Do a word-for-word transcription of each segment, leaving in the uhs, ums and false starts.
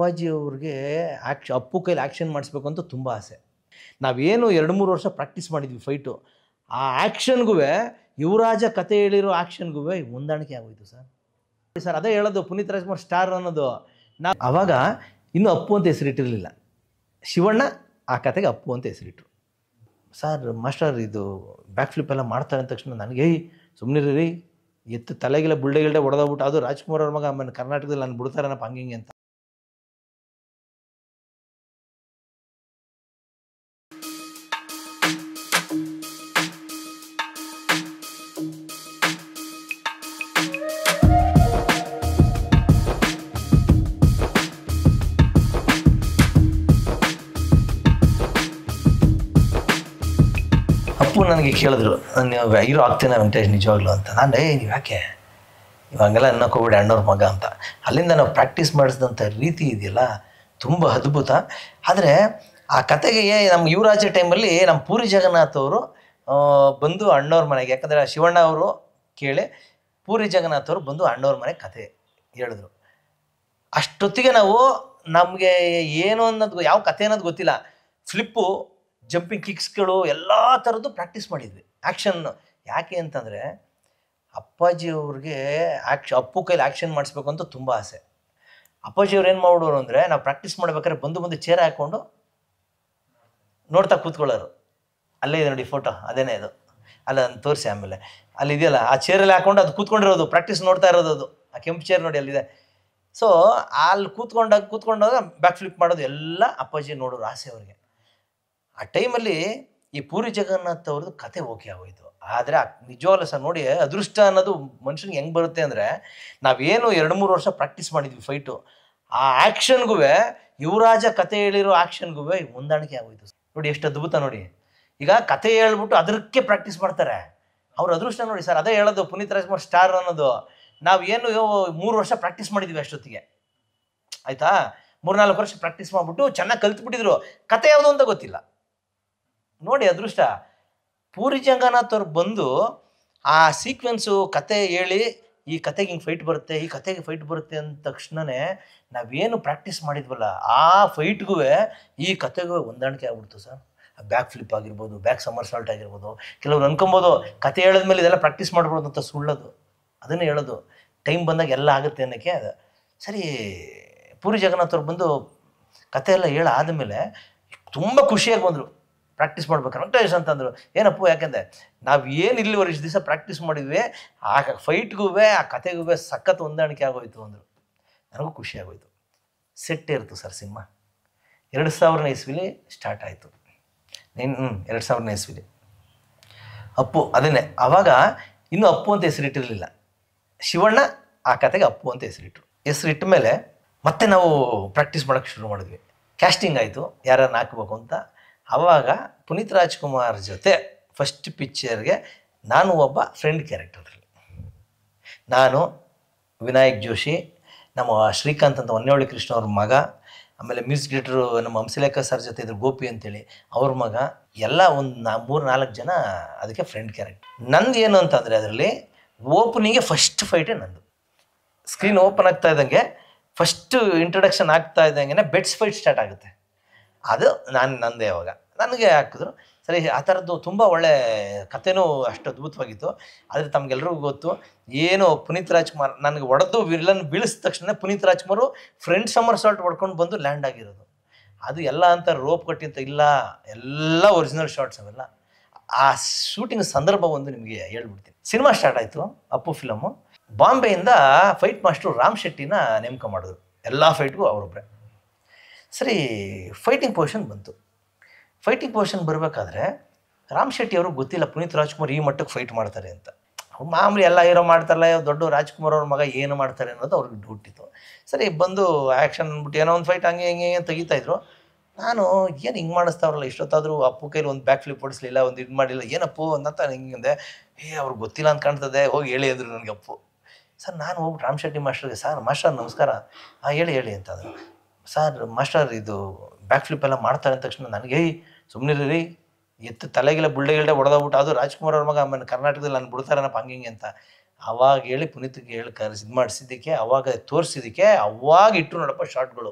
ಅಪ್ಪಾಜಿಯವ್ರಿಗೆ ಆ್ಯಕ್ಷ ಅಪ್ಪು ಕೈಲಿ ಆ್ಯಕ್ಷನ್ ಮಾಡಿಸ್ಬೇಕು ಅಂತ ತುಂಬ ಆಸೆ. ನಾವೇನು ಎರಡು ಮೂರು ವರ್ಷ ಪ್ರಾಕ್ಟೀಸ್ ಮಾಡಿದ್ವಿ ಫೈಟು. ಆ ಆ್ಯಕ್ಷನ್ಗೂ ಯುವರಾಜ ಕತೆ ಹೇಳಿರೋ ಆ್ಯಕ್ಷನ್ಗೂ ಹೊಂದಾಣಿಕೆ ಆಗೋಯ್ತು ಸರ್. ಸರ್ ಅದೇ ಹೇಳೋದು, ಪುನೀತ್ ರಾಜ್ಕುಮಾರ್ ಸ್ಟಾರ್ ಅನ್ನೋದು. ನಾ ಆವಾಗ ಇನ್ನೂ ಅಪ್ಪು ಅಂತ ಹೆಸರಿಟ್ಟಿರಲಿಲ್ಲ. ಶಿವಣ್ಣ ಆ ಕತೆಗೆ ಅಪ್ಪು ಅಂತ ಹೆಸರಿಟ್ರು. ಸರ್ ಮಾಸ್ಟರ್ ಇದು ಬ್ಯಾಕ್ ಫ್ಲಿಪ್ ಎಲ್ಲ ಮಾಡ್ತಾರೆ ಅಂದ ತಕ್ಷಣ ನನಗೆ ಏಯ್ ಸುಮ್ಮನೆ ರೀ, ಎತ್ತು ತಲೆಗಿಲ್ಲ ಬುಲ್ಡೆಗಿಲ್ಡೆ ಹೊಡೆದೋಗ್ಬಿಟ್ಟು ಅದು ರಾಜ್ಕುಮಾರ್ ಅವ್ರ ಮಗ ಆಮೇಲೆ ಕರ್ನಾಟಕದಲ್ಲಿ ನಾನು ಬಿಡ್ತಾರನಪ್ಪ ಹಂಗಿಂಗೆ ಅಂತ. ಅಪ್ಪು ನನಗೆ ಕೇಳಿದ್ರು, ನಾನು ಹೀರೋ ಆಗ್ತೇನೆ ವೆಂಕಟೇಶ್ ನಿಜವಾಗ್ಲು ಅಂತ. ನಾನು ಏ ನೀವು ಯಾಕೆ ಇವಾಗೆಲ್ಲ ಅನ್ನೋಕೋಬಿಡಿ ಅಣ್ಣವ್ರ ಮಗ ಅಂತ. ಅಲ್ಲಿಂದ ನಾವು ಪ್ರಾಕ್ಟೀಸ್ ಮಾಡಿಸಿದಂಥ ರೀತಿ ಇದೆಯಲ್ಲ ತುಂಬ ಅದ್ಭುತ. ಆದರೆ ಆ ಕತೆಗೆ ನಮ್ಮ ಯುವರಾಜ ಟೈಮಲ್ಲಿ ನಮ್ಮ ಪೂರಿ ಜಗನ್ನಾಥ್ ಅವರು ಬಂದು ಅಣ್ಣವ್ರ ಮನೆಗೆ, ಯಾಕಂದರೆ ಶಿವಣ್ಣ ಅವರು ಕೇಳಿ ಪೂರಿ ಜಗನ್ನಾಥ್ ಅವರು ಬಂದು ಅಣ್ಣವ್ರ ಮನೆಗೆ ಕತೆ ಹೇಳಿದ್ರು. ಅಷ್ಟೊತ್ತಿಗೆ ನಾವು ನಮಗೆ ಏನು ಅನ್ನೋದು ಯಾವ ಕತೆ ಅನ್ನೋದು ಗೊತ್ತಿಲ್ಲ. ಫ್ಲಿಪ್ಪು, ಜಂಪಿಂಗ್ ಕಿಕ್ಸ್ಗಳು ಎಲ್ಲ ಥರದ್ದು ಪ್ರಾಕ್ಟೀಸ್ ಮಾಡಿದ್ವಿ. ಆ್ಯಕ್ಷನ್ ಯಾಕೆ ಅಂತಂದರೆ ಅಪ್ಪಾಜಿಯವ್ರಿಗೆ ಆ್ಯಕ್ಷ ಅಪ್ಪು ಕೈಲಿ ಆ್ಯಕ್ಷನ್ ಮಾಡಿಸ್ಬೇಕು ಅಂತ ತುಂಬ ಆಸೆ. ಅಪ್ಪಾಜಿಯವ್ರು ಏನು ಮಾಡೋರು ಅಂದರೆ, ನಾವು ಪ್ರಾಕ್ಟೀಸ್ ಮಾಡ್ಬೇಕಾದ್ರೆ ಬಂದು ಬಂದು ಚೇರ್ ಹಾಕ್ಕೊಂಡು ನೋಡ್ತಾ ಕೂತ್ಕೊಳ್ಳೋರು. ಅಲ್ಲೇ ಇದೆ ನೋಡಿ ಫೋಟೋ, ಅದೇನೇ ಇದು, ಅಲ್ಲ ಅದನ್ನು ತೋರಿಸಿ ಆಮೇಲೆ ಅಲ್ಲಿ ಇದೆಯಲ್ಲ ಆ ಚೇರಲ್ಲಿ ಹಾಕ್ಕೊಂಡು ಅದು ಕೂತ್ಕೊಂಡಿರೋದು, ಪ್ರಾಕ್ಟೀಸ್ ನೋಡ್ತಾ ಇರೋದು. ಅದು ಆ ಕೆಂಪು ಚೇರ್ ನೋಡಿ ಅಲ್ಲಿದೆ. ಸೊ ಅಲ್ಲಿ ಕೂತ್ಕೊಂಡಾಗ ಕೂತ್ಕೊಂಡಾಗ ಬ್ಯಾಕ್ ಫ್ಲಿಪ್ ಮಾಡೋದು ಎಲ್ಲ ಅಪ್ಪಾಜಿ ನೋಡೋರು ಆಸೆ ಅವ್ರಿಗೆ. ಆ ಟೈಮಲ್ಲಿ ಈ ಪೂರಿ ಜಗನ್ನಾಥ್ ಅವ್ರದ್ದು ಕತೆ ಓಕೆ ಆಗೋಯ್ತು. ಆದರೆ ನಿಜವಾಗ್ಲೂ ಸರ್ ನೋಡಿ, ಅದೃಷ್ಟ ಅನ್ನೋದು ಮನುಷ್ಯನಿಗೆ ಹೆಂಗೆ ಬರುತ್ತೆ ಅಂದರೆ, ನಾವೇನು ಎರಡು ಮೂರು ವರ್ಷ ಪ್ರಾಕ್ಟೀಸ್ ಮಾಡಿದ್ವಿ ಫೈಟು. ಆ ಆ್ಯಕ್ಷನ್ಗೂ ಯುವರಾಜ ಕತೆ ಹೇಳಿರೋ ಆ್ಯಕ್ಷನ್ಗೂ ಹೊಂದಾಣಿಕೆ ಆಗೋಯ್ತು ನೋಡಿ. ಎಷ್ಟು ಅದ್ಭುತ ನೋಡಿ. ಈಗ ಕತೆ ಹೇಳ್ಬಿಟ್ಟು ಅದಕ್ಕೆ ಪ್ರಾಕ್ಟೀಸ್ ಮಾಡ್ತಾರೆ. ಅವ್ರ ಅದೃಷ್ಟ ನೋಡಿ ಸರ್. ಅದೇ ಹೇಳೋದು, ಪುನೀತ್ ರಾಜ್ಕುಮಾರ್ ಸ್ಟಾರ್ ಅನ್ನೋದು. ನಾವೇನು ಮೂರು ವರ್ಷ ಪ್ರಾಕ್ಟೀಸ್ ಮಾಡಿದ್ವಿ ಅಷ್ಟೊತ್ತಿಗೆ, ಆಯಿತಾ. ಮೂರ್ನಾಲ್ಕು ವರ್ಷ ಪ್ರಾಕ್ಟೀಸ್ ಮಾಡಿಬಿಟ್ಟು ಚೆನ್ನಾಗಿ ಕಲ್ತ್ಬಿಟ್ಟಿದ್ರು. ಕತೆ ಯಾವುದು ಅಂತ ಗೊತ್ತಿಲ್ಲ ನೋಡಿ. ಅದೃಷ್ಟ. ಪೂರಿ ಜಗನ್ನಾಥ್ ಅವ್ರು ಬಂದು ಆ ಸೀಕ್ವೆನ್ಸು ಕತೆ ಹೇಳಿ, ಈ ಕತೆಗೆ ಹಿಂಗೆ ಫೈಟ್ ಬರುತ್ತೆ, ಈ ಕತೆಗೆ ಫೈಟ್ ಬರುತ್ತೆ ಅಂದ ತಕ್ಷಣವೇ ನಾವೇನು ಪ್ರಾಕ್ಟೀಸ್ ಮಾಡಿದ್ವಲ್ಲ ಆ ಫೈಟ್ಗೂ ಈ ಕತೆಗೂ ಹೊಂದಾಣಿಕೆ ಆಗ್ಬಿಡ್ತು ಸರ್. ಬ್ಯಾಕ್ ಫ್ಲಿಪ್ ಆಗಿರ್ಬೋದು, ಬ್ಯಾಕ್ ಸಮರ್ ಸಾಲ್ಟ್ ಆಗಿರ್ಬೋದು. ಕೆಲವ್ರು ಅನ್ಕೊಬೋದು ಕತೆ ಹೇಳಿದ್ಮೇಲೆ ಇದೆಲ್ಲ ಪ್ರಾಕ್ಟೀಸ್ ಮಾಡ್ಬೋದು ಅಂತ. ಸುಳ್ಳೋದು. ಅದನ್ನೇ ಹೇಳೋದು, ಟೈಮ್ ಬಂದಾಗ ಎಲ್ಲ ಆಗುತ್ತೆ ಅನ್ನೋಕ್ಕೆ. ಸರಿ, ಪೂರಿ ಜಗನ್ನಾಥ್ ಅವ್ರು ಬಂದು ಕತೆ ಎಲ್ಲ ಹೇಳ ಆದಮೇಲೆ ತುಂಬ ಖುಷಿಯಾಗಿ ಬಂದರು. ಪ್ರಾಕ್ಟೀಸ್ ಮಾಡ್ಬೇಕು ವೆಂಕಟೇಶ್ ಅಂತಂದರು. ಏನಪ್ಪು, ಯಾಕೆಂದರೆ ನಾವು ಏನು ಇಲ್ಲಿವರೆಗೆ ಇಷ್ಟು ದಿವಸ ಪ್ರಾಕ್ಟೀಸ್ ಮಾಡಿದ್ವಿ, ಆ ಫೈಟ್ಗೂ ಆ ಕತೆಗೂ ಸಖತ್ ಹೊಂದಾಣಿಕೆ ಆಗೋಯ್ತು ಅಂದರು. ನನಗೂ ಖುಷಿ ಆಗೋಯ್ತು. ಸೆಟ್ ಇರ್ತು ಸರ್ ಸಿನಿಮಾ. ಎರಡು ಸಾವಿರನೇ ಇಸ್ವಿಲಿ ಸ್ಟಾರ್ಟ್ ಆಯಿತು. ನೀನು ಹ್ಞೂ ಎರಡು ಸಾವಿರನೇ ಇಸ್ವಿಲಿ ಅಪ್ಪು ಅದನ್ನೇ. ಆವಾಗ ಇನ್ನೂ ಅಪ್ಪು ಅಂತ ಹೆಸರಿಟ್ಟಿರಲಿಲ್ಲ. ಶಿವಣ್ಣ ಆ ಕತೆಗೆ ಅಪ್ಪು ಅಂತ ಹೆಸರಿಟ್ರು. ಹೆಸರಿಟ್ಟ ಮೇಲೆ ಮತ್ತೆ ನಾವು ಪ್ರಾಕ್ಟೀಸ್ ಮಾಡೋಕ್ಕೆ ಶುರು ಮಾಡಿದ್ವಿ. ಕ್ಯಾಸ್ಟಿಂಗ್ ಆಯಿತು, ಯಾರನ್ನು ಹಾಕಬೇಕು ಅಂತ. ಆವಾಗ ಪುನೀತ್ ರಾಜ್ಕುಮಾರ್ ಜೊತೆ ಫಸ್ಟ್ ಪಿಕ್ಚರ್ಗೆ ನಾನು ಒಬ್ಬ ಫ್ರೆಂಡ್ ಕ್ಯಾರೆಕ್ಟರಲ್ಲಿ, ನಾನು ವಿನಾಯಕ್ ಜೋಶಿ, ನಮ್ಮ ಶ್ರೀಕಾಂತ್ ಅಂತ ಹೊನ್ನವಳ್ಳಿ ಕೃಷ್ಣ ಅವ್ರ ಮಗ, ಆಮೇಲೆ ಮ್ಯೂಸಿಕ್ ಡೈರೆಕ್ಟ್ರು ನಮ್ಮ ಹಂಸಲೇಖ ಸರ್ ಜೊತೆ ಇದ್ರು ಗೋಪಿ ಅಂತೇಳಿ ಅವ್ರ ಮಗ, ಎಲ್ಲ ಒಂದು ನಾ ಮೂರು ನಾಲ್ಕು ಜನ ಅದಕ್ಕೆ ಫ್ರೆಂಡ್ ಕ್ಯಾರೆಕ್ಟರ್. ನಂದು ಏನು ಅಂತಂದರೆ ಅದರಲ್ಲಿ ಓಪನಿಂಗೆ ಫಸ್ಟ್ ಫೈಟೇ ನಂದು. ಸ್ಕ್ರೀನ್ ಓಪನ್ ಆಗ್ತಾ ಇದ್ದಂಗೆ, ಫಸ್ಟು ಇಂಟ್ರಡಕ್ಷನ್ ಆಗ್ತಾ ಇದ್ದಂಗೆ ಬೆಟ್ಸ್ ಫೈಟ್ ಸ್ಟಾರ್ಟ್ ಆಗುತ್ತೆ. ಅದು ನಾನು ನಂದೇ. ಅವಾಗ ನನಗೆ ಹಾಕಿದ್ರು. ಸರಿ, ಆ ಥರದ್ದು ತುಂಬ ಒಳ್ಳೆ ಕಥೆನೂ ಅಷ್ಟು ಅದ್ಭುತವಾಗಿತ್ತು. ಆದರೆ ತಮಗೆಲ್ರಿಗೂ ಗೊತ್ತು, ಏನು ಪುನೀತ್ ರಾಜ್ಕುಮಾರ್ ನನಗೆ ಹೊಡೆದು ವಿಲನ್ ಬೀಳಿಸಿದ ತಕ್ಷಣ Puneeth Rajkumar front somersault ಹೊಡ್ಕೊಂಡು ಬಂದು ಲ್ಯಾಂಡ್ ಆಗಿರೋದು. ಅದು ಎಲ್ಲ ಅಂತ ರೋಪ್ ಕಟ್ಟಿ ಅಂತ ಇಲ್ಲ, ಎಲ್ಲ ಒರಿಜಿನಲ್ ಶಾರ್ಟ್ಸ್ ಅವೆಲ್ಲ. ಆ ಶೂಟಿಂಗ್ ಸಂದರ್ಭ ಒಂದು ನಿಮಗೆ ಹೇಳ್ಬಿಡ್ತೀನಿ. ಸಿನಿಮಾ ಸ್ಟಾರ್ಟ್ ಆಯಿತು, ಅಪ್ಪು ಫಿಲಮು. ಬಾಂಬೆಯಿಂದ ಫೈಟ್ ಮಾಸ್ಟ್ರು ರಾಮ್ ಶೆಟ್ಟಿನ ನೇಮಕ ಮಾಡಿದ್ರು. ಎಲ್ಲ ಫೈಟ್ಗೂ ಅವರೊಬ್ಬರೇ. ಸರಿ, ಫೈಟಿಂಗ್ ಪೊಸಿಷನ್ ಬಂತು. ಫೈಟಿಂಗ್ ಪೊಸಿಷನ್ ಬರಬೇಕಾದ್ರೆ ರಾಮ್ ಶೆಟ್ಟಿ ಅವ್ರಿಗೆ ಗೊತ್ತಿಲ್ಲ ಪುನೀತ್ ರಾಜ್ಕುಮಾರ್ ಈ ಮಟ್ಟಕ್ಕೆ ಫೈಟ್ ಮಾಡ್ತಾರೆ ಅಂತ. ಮಾಮೂಲಿ ಎಲ್ಲ ಹೀರೋ ಮಾಡ್ತಾರಲ್ಲ, ದೊಡ್ಡ ರಾಜ್ಕುಮಾರ್ ಅವ್ರ ಮಗ ಏನು ಮಾಡ್ತಾರೆ ಅನ್ನೋದು ಅವ್ರಿಗೆ ಡೌಟ್ ಇತ್ತು. ಸರಿ, ಬಂದು ಆ್ಯಕ್ಷನ್ ಅಂದ್ಬಿಟ್ಟು ಏನೋ ಒಂದು ಫೈಟ್ ಹಂಗೆ ಹಿಂಗೆ ತೆಗಿತಾಯಿದ್ರು. ನಾನು ಏನು ಹಿಂಗೆ ಮಾಡಿಸ್ತಾವ್ರಲ್ಲ, ಇಷ್ಟೊತ್ತಾದರೂ ಅಪ್ಪು ಕೈಲಿ ಒಂದು ಬ್ಯಾಕ್ ಫ್ಲಿಪ್ ಹೊಡಿಸ್ಲಿಲ್ಲ, ಒಂದು ಇದು ಮಾಡಿಲ್ಲ, ಏನಪ್ಪು ಅಂತ ಹಿಂಗೆ. ಏ ಅವ್ರಿಗೆ ಗೊತ್ತಿಲ್ಲ ಅಂತ ಕಾಣ್ತದೆ, ಹೋಗಿ ಹೇಳಿ ಅಂದರು ನನಗೆ ಅಪ್ಪು. ಸರ್ ನಾನು ಹೋಗ್ಬಿಟ್ಟು ರಾಮ್ ಶೆಟ್ಟಿ ಮಾಸ್ಟರ್ಗೆ, ಸರ್ ಮಾಸ್ಟರ್ ನಮಸ್ಕಾರ, ಹಾಂ ಹೇಳಿ ಹೇಳಿ ಅಂತಂದರು. ಸರ್ ಮಾಸ್ಟರ್ ಇದು ಬ್ಯಾಕ್ ಫ್ಲಿಪ್ ಎಲ್ಲ ಮಾಡ್ತಾರೆ ಅಂದ ತಕ್ಷಣ ನನಗೆ ಸುಮ್ಮನೆ ರೀ, ಎತ್ತು ತಲೆಗಿಲ್ಲ ಬುಲ್ಡೆಗಿಲ್ಡೆ ಹೊಡೆದೋಗ್ಬಿಟ್ಟು ಅದು ರಾಜ್ಕುಮಾರ್ ಅವ್ರ ಮಗ ಆಮೇಲೆ ಕರ್ನಾಟಕದಲ್ಲಿ ನಾನು ಬಿಡ್ತಾರನಪ್ಪ ಹಂಗಿಂಗೆ ಅಂತ. ಅವಾಗ ಹೇಳಿ ಪುನೀತ್ಗೆ ಹೇಳಿ ಕರೆಸಿ ಇದು ಮಾಡಿಸಿದ್ದಕ್ಕೆ, ಅವಾಗ ತೋರಿಸಿದ್ದಕ್ಕೆ ಅವಾಗ ಇಟ್ಟರು ನೋಡಪ್ಪ ಶಾರ್ಟ್ಗಳು.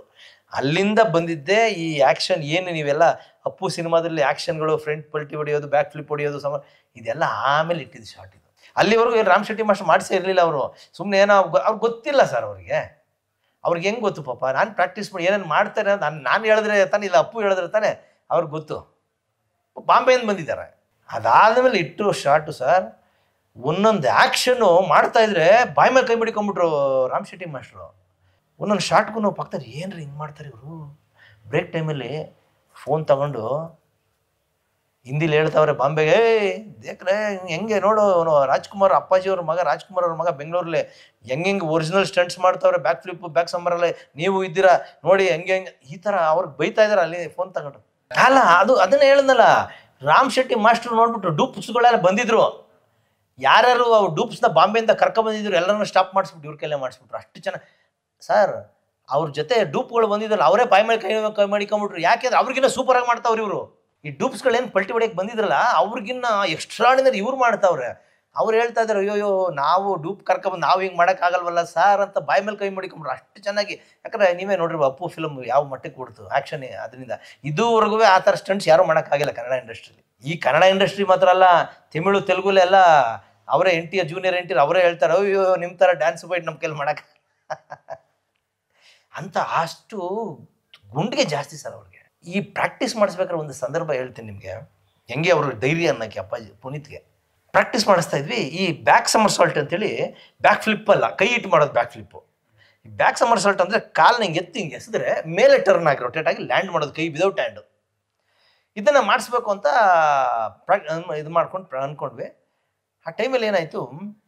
ಅಲ್ಲಿಂದ ಬಂದಿದ್ದೇ ಈ ಆ್ಯಕ್ಷನ್. ಏನು ನೀವೆಲ್ಲ ಅಪ್ಪು ಸಿನಿಮಾದಲ್ಲಿ ಆ್ಯಕ್ಷನ್ಗಳು, ಫ್ರಂಟ್ ಪಲ್ಟಿ ಹೊಡೆಯೋದು, ಬ್ಯಾಕ್ ಫ್ಲಿಪ್ ಹೊಡೆಯೋದು, ಸಮ ಇದೆಲ್ಲ ಆಮೇಲೆ ಇಟ್ಟಿದ್ದು ಶಾರ್ಟ್ ಇದು. ಅಲ್ಲಿವರೆಗೂ ರಾಮ್ ಶೆಟ್ಟಿ ಮಾಸ್ಟರ್ ಮಾಡಿಸೇ ಇರಲಿಲ್ಲ ಅವರು. ಸುಮ್ಮನೆ ಏನೋ ಅವ್ರಿಗೆ ಗೊತ್ತಿಲ್ಲ ಸರ್ ಅವ್ರಿಗೆ. ಅವ್ರಿಗೆ ಹೆಂಗೆ ಗೊತ್ತು ಪಾಪ? ನಾನು ಪ್ರಾಕ್ಟೀಸ್ ಮಾಡಿ ಏನೇನು ಮಾಡ್ತಾರೆ ನಾನು ನಾನು ಹೇಳಿದ್ರೆ ತಾನೇ, ಇಲ್ಲ ಅಪ್ಪು ಹೇಳಿದ್ರೆ ತಾನೇ ಅವ್ರಿಗೆ ಗೊತ್ತು. ಬಾಂಬೆಯಿಂದ ಬಂದಿದ್ದಾರೆ. ಅದಾದಮೇಲೆ ಇಟ್ಟು ಶಾರ್ಟು ಸರ್, ಒಂದೊಂದು ಆ್ಯಕ್ಷನ್ನು ಮಾಡ್ತಾಯಿದ್ರೆ ಬಾಯಿ ಮೇಲೆ ಕೈ ಬಿಡ್ಕೊಂಬಿಟ್ರು ರಾಮ್ ಶೆಟ್ಟಿ ಮಾಸ್ಟ್ರು. ಒಂದೊಂದು ಶಾರ್ಟ್ಗೂ ನಾವು ಪಕ್ಕದಲ್ಲಿ ಏನ್ರಿ ಹಿಂಗೆ ಮಾಡ್ತಾರೆ ಇವರು. ಬ್ರೇಕ್ ಟೈಮಲ್ಲಿ ಫೋನ್ ತಗೊಂಡು ಹಿಂದಿಲಿ ಹೇಳ್ತಾವ್ರೆ ಬಾಂಬೆಗೆ, ಏಯ್ ದೇಖ್ರೆ ಹೆಂಗೆ ನೋಡು ರಾಜ್ಕುಮಾರ್ ಅಪ್ಪಾಜಿಯವ್ರ ಮಗ, ರಾಜ್ಕುಮಾರ್ ಅವ್ರ ಮಗ ಬೆಂಗಳೂರಲ್ಲಿ ಹೆಂಗೆ ಹೆಂಗೆ ಒರಿಜಿನಲ್ ಸ್ಟಂಟ್ಸ್ ಮಾಡ್ತಾವ್ರೆ, ಬ್ಯಾಕ್ ಫ್ಲಿಪ್ಪು ಬ್ಯಾಕ್ ಸಮ್ಮರಲ್ಲಿ ನೀವು ಇದ್ದೀರಾ ನೋಡಿ ಹೆಂಗೆ ಹೆಂಗೆ ಈ ಥರ ಅವ್ರಿಗೆ ಬೈತಾ ಇದ್ದಾರೆ ಅಲ್ಲಿ ಫೋನ್ ತಗೊಂಡು. ಅಲ್ಲ ಅದು ಅದನ್ನೇ ಹೇಳಿದ್ನಲ್ಲ, ರಾಮ್ ಶೆಟ್ಟಿ ಮಾಸ್ಟ್ರು ನೋಡ್ಬಿಟ್ರು ಡೂಪ್ಸ್ಗಳೆಲ್ಲ ಬಂದಿದ್ರು. ಯಾರ್ಯಾರು ಅವ್ರು ಡೂಪ್ಸ್ನ ಬಾಂಬೆಯಿಂದ ಕರ್ಕೊಬಂದಿದ್ರು ಎಲ್ಲರನ್ನೂ ಸ್ಟಾಪ್ ಮಾಡಿಸ್ಬಿಟ್ಟು ಇವ್ರ ಕೈಲೇ ಮಾಡಿಸ್ಬಿಟ್ರು. ಅಷ್ಟು ಚೆನ್ನಾಗಿ ಸರ್ ಅವ್ರ ಜೊತೆ ಡೂಪ್ಗಳು ಬಂದಿದ್ರಲ್ಲ ಅವರೇ ಬಾಯಿ ಮೇಲೆ ಕೈ ಕೈ ಮಾಡಿಕೊಂಬಿಟ್ರು. ಯಾಕೆಂದ್ರೆ ಅವ್ರಿಗಿನ್ನ ಸೂಪರಾಗಿ ಮಾಡ್ತಾವ್ರು ಇವರು. ಈ ಡೂಪ್ಸ್ಗಳೇನು ಪಲ್ಟಿ ಹೊಡೆಯಕ್ಕೆ ಬಂದಿದ್ರಲ್ಲ ಅವ್ರಿಗಿನ್ನ ಎಕ್ಸ್ಟ್ರಾಡಿನರಿ ಇವ್ರು ಮಾಡ್ತಾವ್ರೆ. ಅವ್ರು ಹೇಳ್ತಾ ಇದ್ದಾರೆ, ಅಯ್ಯೋ ನಾವು ಡೂಪ್ ಕರ್ಕೊಬಂದು ನಾವು ಹಿಂಗೆ ಮಾಡೋಕ್ಕಾಗಲ್ವಲ್ಲ ಸಾರ್ ಅಂತ ಬಾಯಿ ಮೇಲೆ ಕೈ ಮಾಡಿಕೊಂಬಿಟ್ರು ಅಷ್ಟು ಚೆನ್ನಾಗಿ. ಯಾಕಂದರೆ ನೀವೇ ನೋಡ್ರಿ ಅಪ್ಪು ಫಿಲಮ್ ಯಾವ ಮಟ್ಟಕ್ಕೆ ಕೊಡ್ತು ಆ್ಯಕ್ಷನ್. ಅದರಿಂದ ಇದುವರೆಗೂ ಆ ಥರ ಸ್ಟಂಟ್ಸ್ ಯಾರೂ ಮಾಡೋಕ್ಕಾಗಿಲ್ಲ ಕನ್ನಡ ಇಂಡಸ್ಟ್ರಿಲಿ. ಈ ಕನ್ನಡ ಇಂಡಸ್ಟ್ರಿ ಮಾತ್ರ ಅಲ್ಲ, ತಮಿಳು ತೆಲುಗುಲೆಲ್ಲ ಅವರೇ N T R junior N T R ಅವರೇ ಹೇಳ್ತಾರೆ, ಅಯ್ಯೋ ನಿಮ್ಮ ಥರ ಡ್ಯಾನ್ಸ್ ಬೈಟ್ ನಮ್ಮ ಕೈಲಿ ಮಾಡೋಕ್ಕೆ ಅಂತ. ಅಷ್ಟು ಗುಂಡಿಗೆ ಜಾಸ್ತಿ ಸರ್ ಅವ್ರಿಗೆ. ಈ ಪ್ರಾಕ್ಟೀಸ್ ಮಾಡಿಸ್ಬೇಕಾದ್ರೆ ಒಂದು ಸಂದರ್ಭ ಹೇಳ್ತೀನಿ ನಿಮಗೆ, ಹೆಂಗೆ ಅವರು ಧೈರ್ಯ ಅನ್ನೋಕ್ಕೆ ಅಪ್ಪಾಜಿ ಪುನೀತ್ಗೆ ಪ್ರಾಕ್ಟೀಸ್ ಮಾಡಿಸ್ತಾ ಇದ್ವಿ. ಈ ಬ್ಯಾಕ್ ಸಮರ್ಸಾಲ್ಟ್ ಅಂತೇಳಿ, ಬ್ಯಾಕ್ ಫ್ಲಿಪ್ ಅಲ್ಲ ಕೈ ಇಟ್ಟು ಮಾಡೋದು ಬ್ಯಾಕ್ ಫ್ಲಿಪ್ಪು. ಈ ಬ್ಯಾಕ್ ಸಮರ್ಸಾಲ್ಟ್ ಅಂದರೆ ಕಾಲನ್ನ ಹಿಂಗೆ ಎತ್ತಿ ಹಿಂಗೆ ಎಸಿದ್ರೆ ಮೇಲೆ ಟರ್ನ್ ಆಗಿ ರೊಟೇಟ್ ಆಗಿ ಲ್ಯಾಂಡ್ ಮಾಡೋದು ಕೈ ವಿದೌಟ್ ಹ್ಯಾಂಡು. ಇದನ್ನು ಮಾಡಿಸ್ಬೇಕು ಅಂತ ಪ್ರಾ ಇದು ಮಾಡ್ಕೊಂಡು ಅಂದ್ಕೊಂಡ್ವಿ. ಆ ಟೈಮಲ್ಲಿ ಏನಾಯಿತು,